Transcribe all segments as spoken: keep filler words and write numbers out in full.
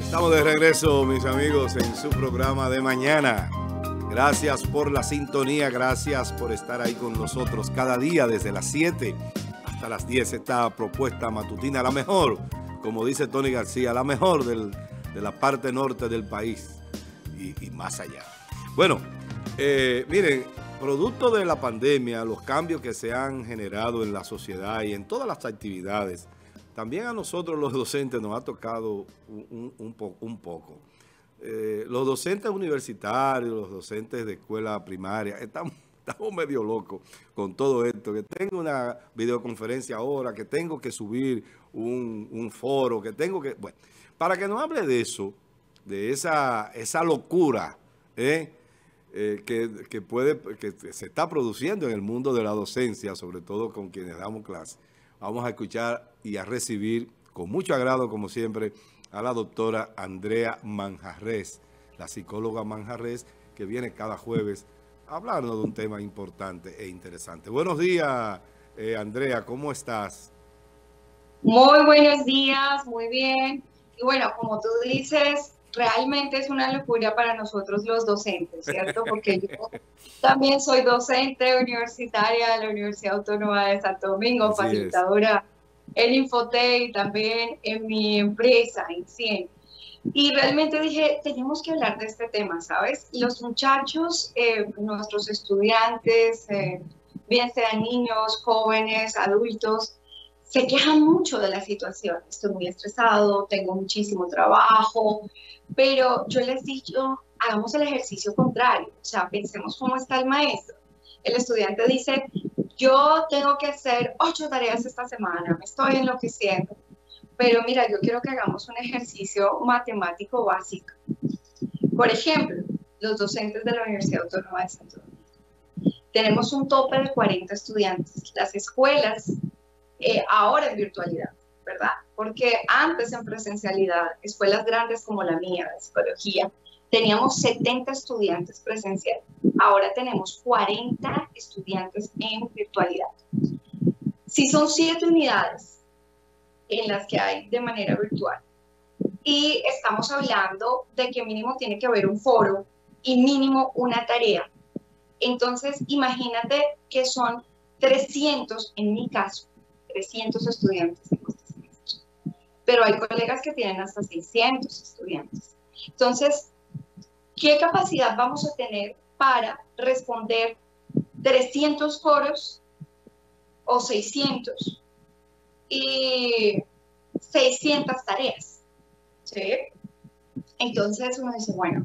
Estamos de regreso, mis amigos, en su programa de mañana. Gracias por la sintonía, gracias por estar ahí con nosotros cada día desde las siete hasta las diez. Esta propuesta matutina, la mejor, como dice Tony García, la mejor del, de la parte norte del país y, y más allá. Bueno, eh, miren, producto de la pandemia, los cambios que se han generado en la sociedad y en todas las actividades, también a nosotros los docentes nos ha tocado un, un, un, po, un poco. Eh, los docentes universitarios, los docentes de escuela primaria, estamos, estamos medio locos con todo esto, que tengo una videoconferencia ahora, que tengo que subir un, un foro, que tengo que... Bueno, para que nos hable de eso, de esa, esa locura ¿eh? Eh, que, que, puede, que se está produciendo en el mundo de la docencia, sobre todo con quienes damos clases, vamos a escuchar y a recibir con mucho agrado, como siempre, a la doctora Andrea Manjarrés, la psicóloga Manjarrés, que viene cada jueves a hablarnos de un tema importante e interesante. Buenos días, eh, Andrea, ¿cómo estás? Muy buenos días, muy bien. Y bueno, como tú dices, realmente es una locura para nosotros los docentes, ¿cierto? Porque yo también soy docente universitaria de la Universidad Autónoma de Santo Domingo, Así facilitadora en Infotec y también en mi empresa, en Cien. Y realmente dije, tenemos que hablar de este tema, ¿sabes? Los muchachos, eh, nuestros estudiantes, eh, bien sean niños, jóvenes, adultos, se quejan mucho de la situación. Estoy muy estresado, tengo muchísimo trabajo, pero yo les digo, hagamos el ejercicio contrario. O sea, pensemos cómo está el maestro. El estudiante dice, yo tengo que hacer ocho tareas esta semana, me estoy enloqueciendo. Pero mira, yo quiero que hagamos un ejercicio matemático básico. Por ejemplo, los docentes de la Universidad Autónoma de Santo Domingo. Tenemos un tope de cuarenta estudiantes. Las escuelas, eh, ahora en virtualidad, ¿verdad? Porque antes en presencialidad, escuelas grandes como la mía, de psicología, teníamos setenta estudiantes presenciales. Ahora tenemos cuarenta estudiantes en virtualidad. Si son siete unidades en las que hay de manera virtual, y estamos hablando de que mínimo tiene que haber un foro y mínimo una tarea. Entonces, imagínate que son trescientos, en mi caso, trescientos estudiantes en este semestre. Pero hay colegas que tienen hasta seiscientos estudiantes. Entonces, ¿qué capacidad vamos a tener para responder trescientos foros o seiscientos y seiscientas tareas? ¿Sí? Entonces uno dice, bueno,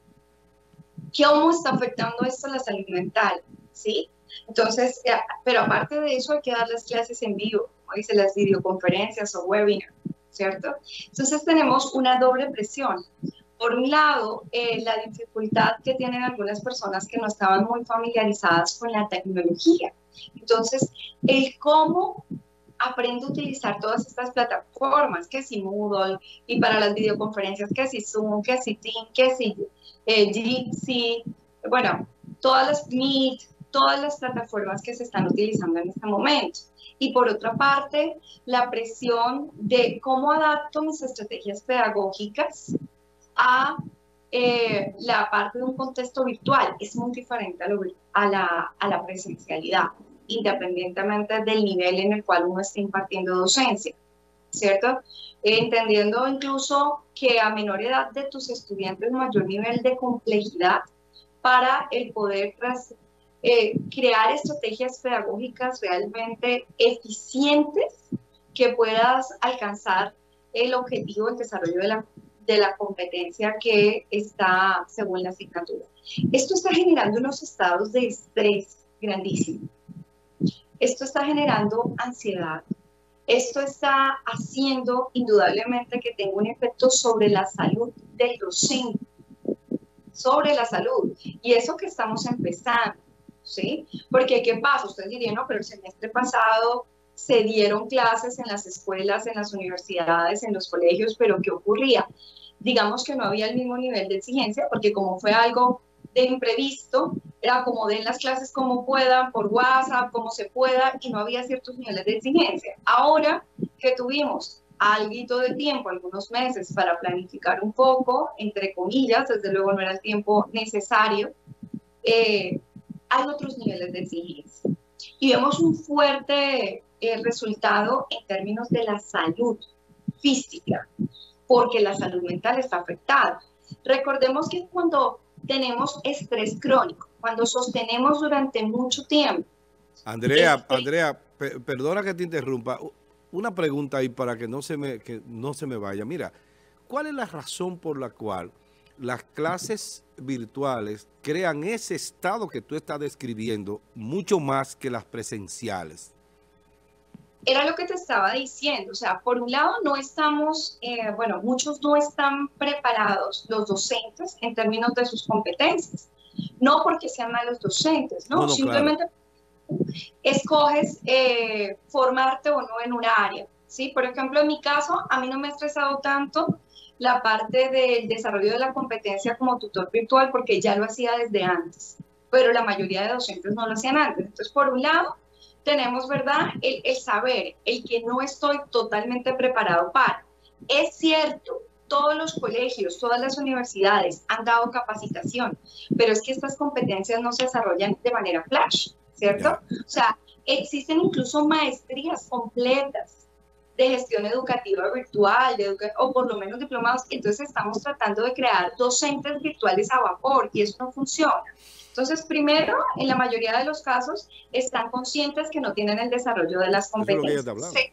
¿cómo está afectando esto a la salud mental? ¿Sí? Entonces, pero aparte de eso hay que dar las clases en vivo, como dice, las videoconferencias o webinars, ¿cierto? Entonces tenemos una doble presión. Por un lado, eh, la dificultad que tienen algunas personas que no estaban muy familiarizadas con la tecnología. Entonces, el cómo aprendo a utilizar todas estas plataformas, que si Moodle, y para las videoconferencias, que si Zoom, que si Team, que si eh, Jitsi, bueno, todas las Meet, todas las plataformas que se están utilizando en este momento. Y por otra parte, la presión de cómo adapto mis estrategias pedagógicas a eh, la parte de un contexto virtual. Es muy diferente a, lo, a, la, a la presencialidad, independientemente del nivel en el cual uno esté impartiendo docencia, ¿cierto? Entendiendo incluso que a menor edad de tus estudiantes, mayor nivel de complejidad para el poder tras, eh, crear estrategias pedagógicas realmente eficientes que puedas alcanzar el objetivo del desarrollo de la, de la competencia que está según la asignatura. Esto está generando unos estados de estrés grandísimos. Esto está generando ansiedad. Esto está haciendo indudablemente que tenga un efecto sobre la salud del docente, sobre la salud. Y eso que estamos empezando, ¿sí? Porque ¿qué pasa? Ustedes dirían, no, pero el semestre pasado se dieron clases en las escuelas, en las universidades, en los colegios, pero ¿qué ocurría? Digamos que no había el mismo nivel de exigencia, porque como fue algo de imprevisto, era como den las clases como puedan, por WhatsApp, como se pueda, y no había ciertos niveles de exigencia. Ahora que tuvimos algo de tiempo, algunos meses, para planificar un poco, entre comillas, desde luego no era el tiempo necesario, eh, hay otros niveles de exigencia. Y vemos un fuerte eh, resultado en términos de la salud física, porque la salud mental está afectada. Recordemos que cuando tenemos estrés crónico, cuando sostenemos durante mucho tiempo. Andrea, este, Andrea, per, perdona que te interrumpa. Una pregunta ahí para que no se me, que no se me vaya. Mira, ¿cuál es la razón por la cual las clases virtuales crean ese estado que tú estás describiendo mucho más que las presenciales? Era lo que te estaba diciendo, o sea, por un lado no estamos, eh, bueno, muchos no están preparados, los docentes, en términos de sus competencias. No porque sean malos docentes, ¿no? no, no Simplemente claro. escoges eh, formarte o no en un área, ¿sí? Por ejemplo, en mi caso, a mí no me ha estresado tanto la parte del desarrollo de la competencia como tutor virtual porque ya lo hacía desde antes, pero la mayoría de docentes no lo hacían antes. Entonces, por un lado, tenemos, ¿verdad?, el, el saber, el que no estoy totalmente preparado para. Es cierto, todos los colegios, todas las universidades han dado capacitación, pero es que estas competencias no se desarrollan de manera flash, ¿cierto? Yeah. O sea, existen incluso maestrías completas de gestión educativa virtual, de educa o por lo menos diplomados, entonces estamos tratando de crear docentes virtuales a vapor y eso no funciona. Entonces, primero, en la mayoría de los casos, están conscientes que no tienen el desarrollo de las competencias.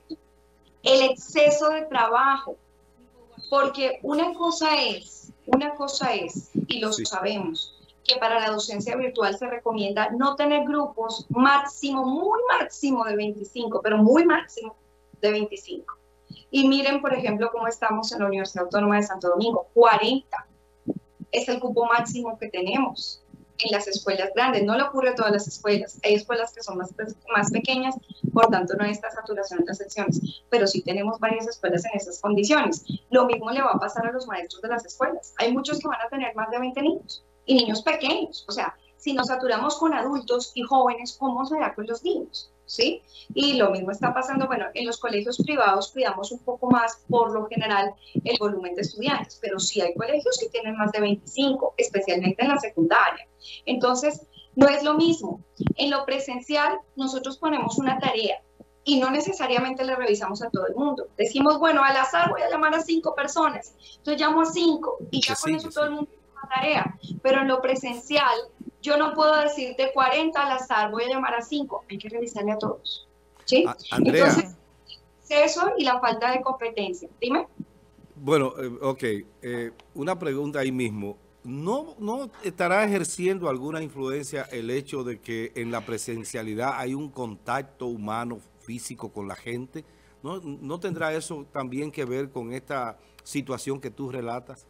El exceso de trabajo, porque una cosa es, una cosa es, y lo sí. sabemos, que para la docencia virtual se recomienda no tener grupos máximo, muy máximo de veinticinco, pero muy máximo de veinticinco. Y miren, por ejemplo, cómo estamos en la Universidad Autónoma de Santo Domingo, cuarenta es el cupo máximo que tenemos en las escuelas grandes. No le ocurre a todas las escuelas, hay escuelas que son más, más pequeñas, por tanto no hay esta saturación en las secciones, pero sí tenemos varias escuelas en esas condiciones. Lo mismo le va a pasar a los maestros de las escuelas, hay muchos que van a tener más de veinte niños, y niños pequeños, o sea, si nos saturamos con adultos y jóvenes, ¿cómo será con los niños? ¿Sí? Y lo mismo está pasando, bueno, en los colegios privados cuidamos un poco más, por lo general, el volumen de estudiantes, pero sí hay colegios que tienen más de veinticinco, especialmente en la secundaria. Entonces, no es lo mismo. En lo presencial, nosotros ponemos una tarea y no necesariamente le revisamos a todo el mundo. Decimos, bueno, al azar voy a llamar a cinco personas, entonces llamo a cinco y ya con eso todo el mundo tiene una tarea, pero en lo presencial, yo no puedo decirte cuarenta al azar, voy a llamar a cinco, hay que revisarle a todos. ¿Sí? A Andrea. Entonces, eso y la falta de competencia. Dime. Bueno, eh, ok. Eh, una pregunta ahí mismo. ¿No, ¿No estará ejerciendo alguna influencia el hecho de que en la presencialidad hay un contacto humano físico con la gente? ¿No, ¿No tendrá eso también que ver con esta situación que tú relatas?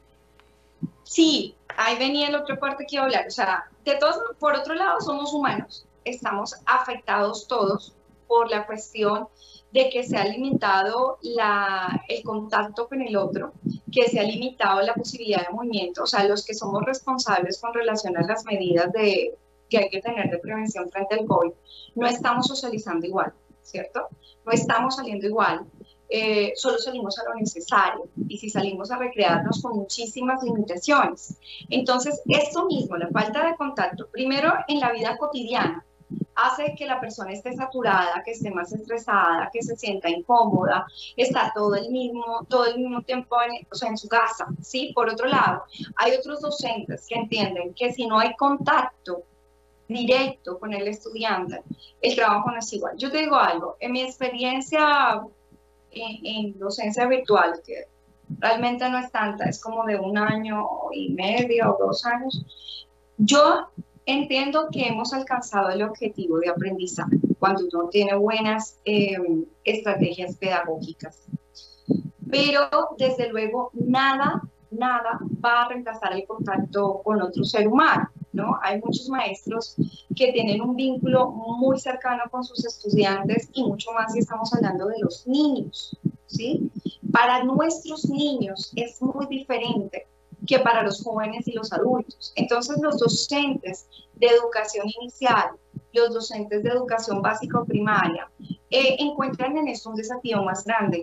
Sí, ahí venía el otro parte que iba a hablar. O sea, de todos, por otro lado, somos humanos. Estamos afectados todos por la cuestión de que se ha limitado la, el contacto con el otro, que se ha limitado la posibilidad de movimiento. O sea, los que somos responsables con relación a las medidas de, que hay que tener de prevención frente al COVID, no estamos socializando igual, ¿cierto? No estamos saliendo igual. Eh, solo salimos a lo necesario y si salimos a recrearnos con muchísimas limitaciones. Entonces, esto mismo, la falta de contacto, primero en la vida cotidiana, hace que la persona esté saturada, que esté más estresada, que se sienta incómoda, está todo el mismo, todo el mismo tiempo en, o sea, en su casa, ¿sí? Por otro lado, hay otros docentes que entienden que si no hay contacto directo con el estudiante, el trabajo no es igual. Yo te digo algo, en mi experiencia En, en docencia virtual, que realmente no es tanta, es como de un año y medio o dos años, yo entiendo que hemos alcanzado el objetivo de aprendizaje cuando uno tiene buenas eh, estrategias pedagógicas. Pero, desde luego, nada, nada va a reemplazar el contacto con otro ser humano, ¿no? Hay muchos maestros que tienen un vínculo muy cercano con sus estudiantes y mucho más si estamos hablando de los niños, ¿sí? Para nuestros niños es muy diferente que para los jóvenes y los adultos. Entonces, los docentes de educación inicial, los docentes de educación básica o primaria, eh, encuentran en esto un desafío más grande,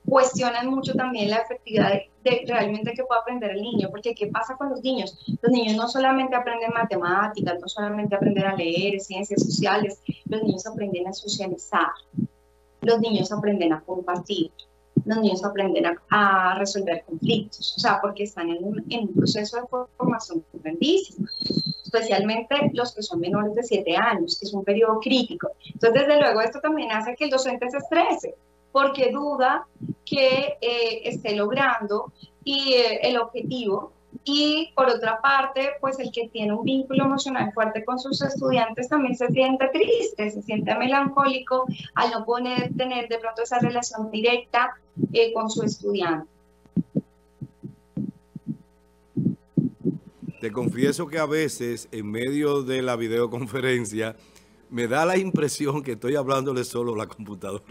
cuestionan mucho también la efectividad de, de realmente que puede aprender el niño, porque ¿qué pasa con los niños? Los niños no solamente aprenden matemáticas, no solamente aprenden a leer, ciencias sociales, los niños aprenden a socializar, los niños aprenden a compartir, los niños aprenden a, a resolver conflictos, o sea, porque están en un, en un proceso de formación grandísimo, especialmente los que son menores de siete años, que es un periodo crítico. Entonces, desde luego, esto también hace que el docente se estrese, porque duda que eh, esté logrando y, eh, el objetivo. Y por otra parte, pues el que tiene un vínculo emocional fuerte con sus estudiantes también se siente triste, se siente melancólico al no poder tener de pronto esa relación directa eh, con su estudiante. Te confieso que a veces en medio de la videoconferencia me da la impresión que estoy hablándole solo a la computadora.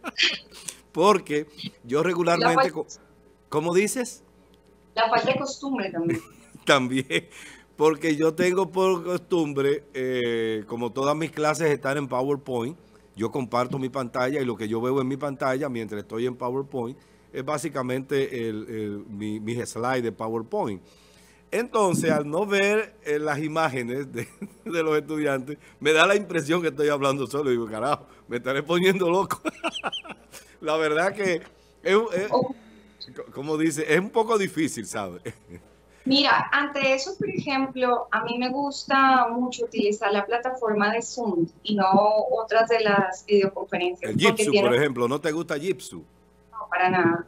Porque yo regularmente... ¿Cómo dices? La falta de costumbre también. También, porque yo tengo por costumbre, eh, como todas mis clases están en PowerPoint, yo comparto mi pantalla y lo que yo veo en mi pantalla mientras estoy en PowerPoint es básicamente el, el, mi, mis slides de PowerPoint. Entonces, al no ver eh, las imágenes de, de los estudiantes, me da la impresión que estoy hablando solo. Y digo, carajo, me estaré poniendo loco. La verdad que, es, es, como dice, es un poco difícil, ¿sabes? Mira, ante eso, por ejemplo, a mí me gusta mucho utilizar la plataforma de Zoom y no otras de las videoconferencias. El Jitsu, tiene... por ejemplo, ¿no te gusta Jitsu? No, para nada.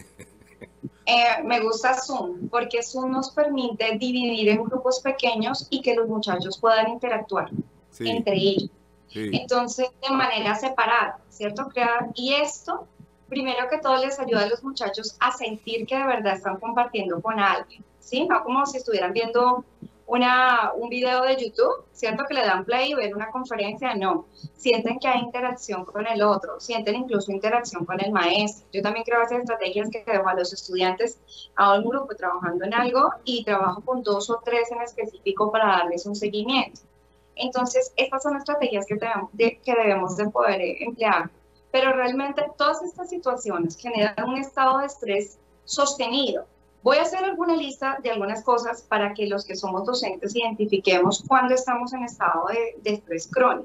Eh, me gusta Zoom, porque Zoom nos permite dividir en grupos pequeños y que los muchachos puedan interactuar sí. entre ellos. Sí. Entonces, de manera separada, ¿cierto? Crear, y esto, primero que todo, les ayuda a los muchachos a sentir que de verdad están compartiendo con alguien, ¿sí? No como si estuvieran viendo una, un video de YouTube, ¿cierto? Que le dan play y ven una conferencia, no. Sienten que hay interacción con el otro, sienten incluso interacción con el maestro. Yo también creo esas estrategias que dejo a los estudiantes a un grupo trabajando en algo y trabajo con dos o tres en específico para darles un seguimiento. Entonces, estas son estrategias que debemos de, que debemos de poder emplear. Pero realmente todas estas situaciones generan un estado de estrés sostenido. Voy a hacer alguna lista de algunas cosas para que los que somos docentes identifiquemos cuando estamos en estado de, de estrés crónico.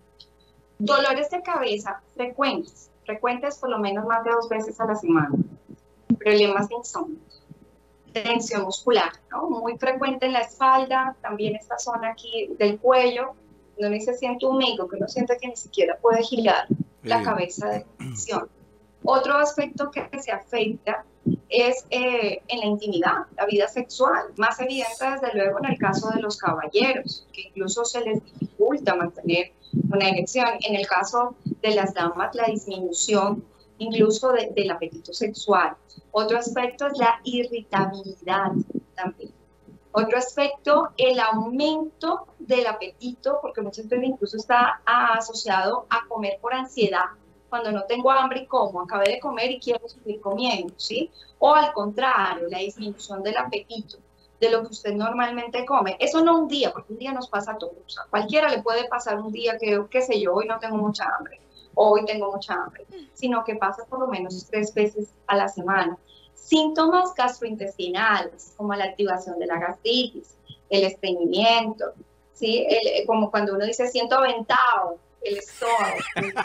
Dolores de cabeza frecuentes, frecuentes por lo menos más de dos veces a la semana. Problemas de insomnio. Tensión muscular, ¿no? Muy frecuente en la espalda, también esta zona aquí del cuello, donde se siente humilde, que uno siente que ni siquiera puede girar la sí. cabeza de tensión. Otro aspecto que se afecta es eh, en la intimidad, la vida sexual, más evidente desde luego en el caso de los caballeros, que incluso se les dificulta mantener una erección. En el caso de las damas, la disminución incluso de, del apetito sexual. Otro aspecto es la irritabilidad también. Otro aspecto, el aumento del apetito, porque muchas veces incluso está asociado a comer por ansiedad. Cuando no tengo hambre y como, acabé de comer y quiero seguir comiendo, ¿sí? O al contrario, la disminución del apetito, de lo que usted normalmente come. Eso no un día, porque un día nos pasa a todos. A cualquiera le puede pasar un día que, qué sé yo, hoy no tengo mucha hambre. Hoy tengo mucha hambre, sino que pasa por lo menos tres veces a la semana. Síntomas gastrointestinales, como la activación de la gastritis, el estreñimiento, ¿sí? El, como cuando uno dice siento aventado, el estómago,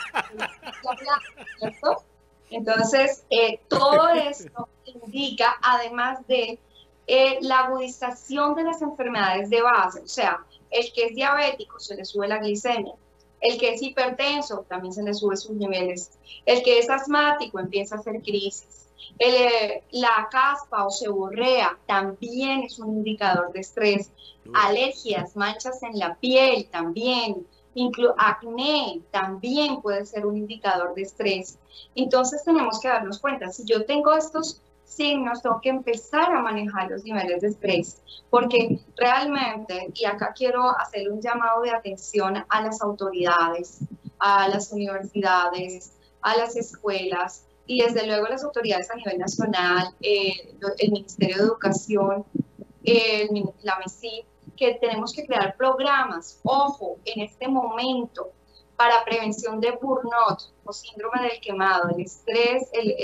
¿cierto? Entonces, eh, todo esto indica, además de eh, la agudización de las enfermedades de base, o sea, el que es diabético se le sube la glicemia, el que es hipertenso también se le sube sus niveles, el que es asmático empieza a hacer crisis, el, eh, la caspa o seborrea también es un indicador de estrés, alergias, manchas en la piel también, incluso acné también puede ser un indicador de estrés. Entonces tenemos que darnos cuenta, si yo tengo estos signos, tengo que empezar a manejar los niveles de estrés, porque realmente, y acá quiero hacer un llamado de atención a las autoridades, a las universidades, a las escuelas, y desde luego las autoridades a nivel nacional, eh, el Ministerio de Educación, eh, la MESI, que tenemos que crear programas, ojo, en este momento, para prevención de burnout o síndrome del quemado, el estrés, el, el síndrome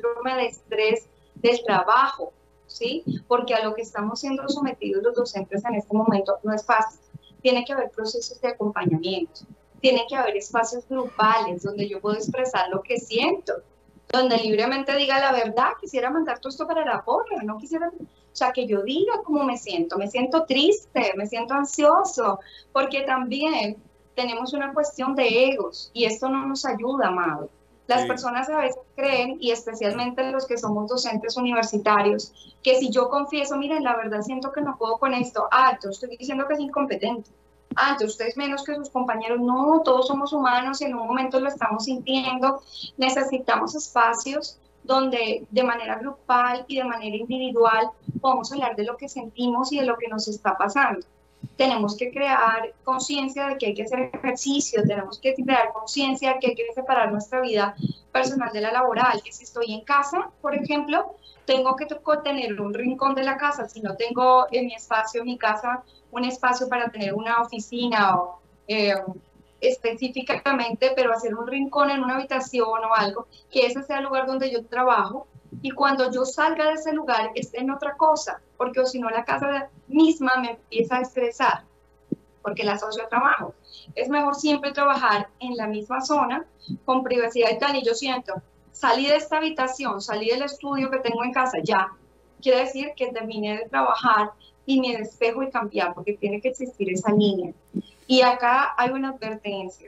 síndrome de estrés del trabajo, ¿sí? Porque a lo que estamos siendo sometidos los docentes en este momento no es fácil. Tiene que haber procesos de acompañamiento, tiene que haber espacios grupales donde yo puedo expresar lo que siento, donde libremente diga la verdad. Quisiera mandar todo esto para la porra, no quisiera, o sea, que yo diga cómo me siento, me siento triste, me siento ansioso, porque también tenemos una cuestión de egos y esto no nos ayuda, amado. Las sí. personas a veces creen, y especialmente los que somos docentes universitarios, que si yo confieso, miren, la verdad siento que no puedo con esto, ah, entonces estoy diciendo que es incompetente, ah, entonces usted es menos que sus compañeros. No, todos somos humanos y en un momento lo estamos sintiendo. Necesitamos espacios donde de manera grupal y de manera individual podamos hablar de lo que sentimos y de lo que nos está pasando. Tenemos que crear conciencia de que hay que hacer ejercicio, tenemos que crear conciencia de que hay que separar nuestra vida personal de la laboral, que si estoy en casa, por ejemplo, tengo que tener un rincón de la casa. Si no tengo en mi espacio, en mi casa, un espacio para tener una oficina o eh, específicamente, pero hacer un rincón en una habitación o algo, que ese sea el lugar donde yo trabajo, y cuando yo salga de ese lugar esté en otra cosa, porque si no la casa misma me empieza a estresar, porque la asocio a trabajo. Es mejor siempre trabajar en la misma zona, con privacidad y tal, y yo siento, salí de esta habitación, salí del estudio que tengo en casa, ya, quiere decir que terminé de trabajar y me despejo y cambiar, porque tiene que existir esa línea. Y acá hay una advertencia.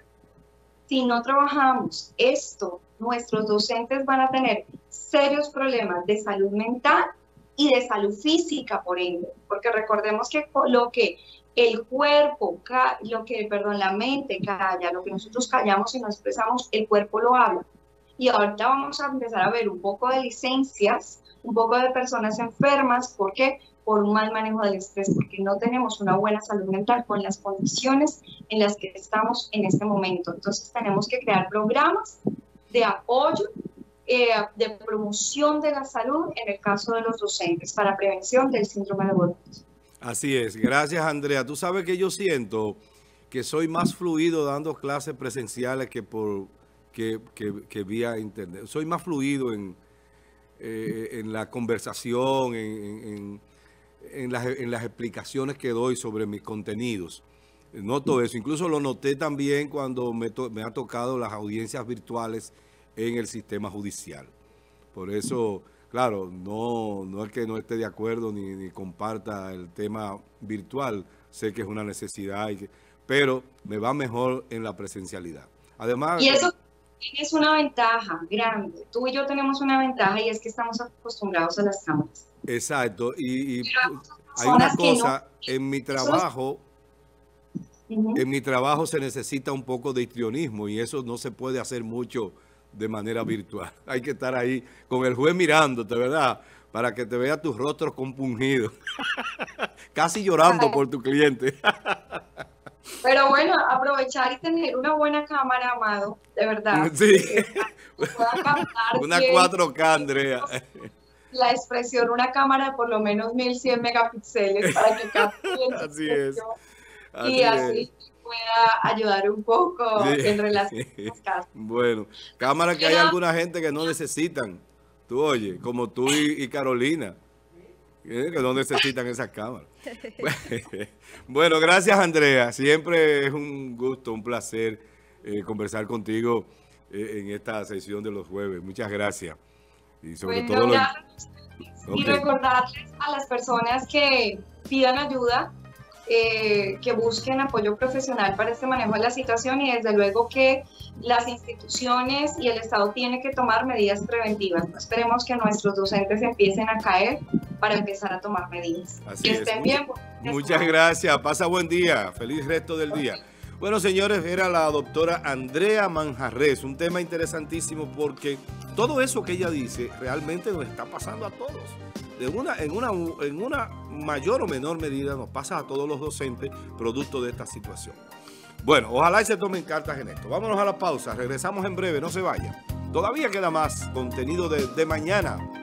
Si no trabajamos esto, nuestros docentes van a tener serios problemas de salud mental y de salud física, por ende, porque recordemos que lo que el cuerpo, lo que, perdón, la mente calla, lo que nosotros callamos y no expresamos, el cuerpo lo habla. Y ahorita vamos a empezar a ver un poco de licencias, un poco de personas enfermas. ¿Por qué? Por un mal manejo del estrés, porque no tenemos una buena salud mental con las condiciones en las que estamos en este momento. Entonces tenemos que crear programas de apoyo, eh, de promoción de la salud en el caso de los docentes para prevención del síndrome de burnout. Así es. Gracias, Andrea. Tú sabes que yo siento que soy más fluido dando clases presenciales que por que, que, que vía internet. Soy más fluido en, eh, en la conversación, en, en, en, las, en las explicaciones que doy sobre mis contenidos. Noto eso. Incluso lo noté también cuando me, to, me ha tocado las audiencias virtuales en el sistema judicial. Por eso, claro, no, no es que no esté de acuerdo ni, ni comparta el tema virtual. Sé que es una necesidad, y que, pero me va mejor en la presencialidad. Además, y eso es una ventaja grande. Tú y yo tenemos una ventaja y es que estamos acostumbrados a las cámaras. Exacto. Y, y hay una cosa, no, en mi trabajo... Uh-huh. En mi trabajo se necesita un poco de histrionismo y eso no se puede hacer mucho de manera virtual. Hay que estar ahí con el juez mirándote, ¿verdad? Para que te vea tus rostros compungidos. Casi llorando por tu cliente. Pero bueno, aprovechar y tener una buena cámara, Amado, de verdad. Sí. Una cuatro K, Andrea. La expresión, una cámara de por lo menos mil cien megapíxeles para que capte la Así es. Así y así es. Pueda ayudar un poco sí. en relación a los casos. Bueno, cámara que hay alguna gente que no necesitan. Tú oye, como tú y, y Carolina, ¿eh? Que no necesitan esas cámaras. Bueno, gracias, Andrea. Siempre es un gusto, un placer eh, conversar contigo eh, en esta sesión de los jueves. Muchas gracias. Y sobre bueno, todo... Lo... Okay. Y recordarles a las personas que pidan ayuda, Eh, que busquen apoyo profesional para este manejo de la situación, y desde luego que las instituciones y el Estado tienen que tomar medidas preventivas. No esperemos que nuestros docentes empiecen a caer para empezar a tomar medidas. Así que es. estén Muchas, bien. Muchas gracias. Pasa buen día. Feliz resto del día. Bueno, señores, era la doctora Andrea Manjarrés. Un tema interesantísimo porque todo eso que ella dice realmente nos está pasando a todos. De una, en, una, en una mayor o menor medida nos pasa a todos los docentes producto de esta situación. Bueno, ojalá y se tomen cartas en esto. Vámonos a la pausa, regresamos en breve, no se vayan. Todavía queda más contenido de, de mañana.